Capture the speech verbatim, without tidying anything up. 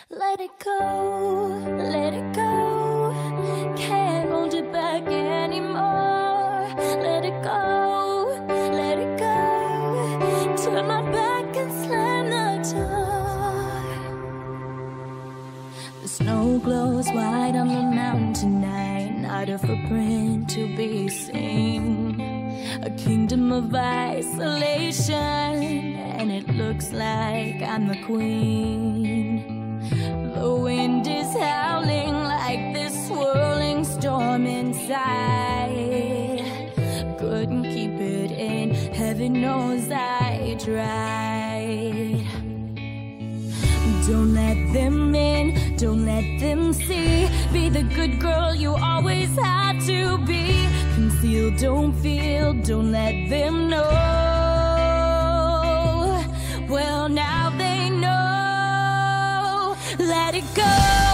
Let it go, let it go. Can't hold it back anymore. Let it go, let it go. Turn my back and slam the door. The snow glows white on the mountain tonight. Not a footprint to be seen. A kingdom of isolation, and it looks like I'm the queen. The wind is howling like this swirling storm inside. Couldn't keep it in, heaven knows I tried. Don't let them in, don't let them see. Be the good girl you always had to be. Conceal, don't feel, don't let them know. Well, now they know. Let it go.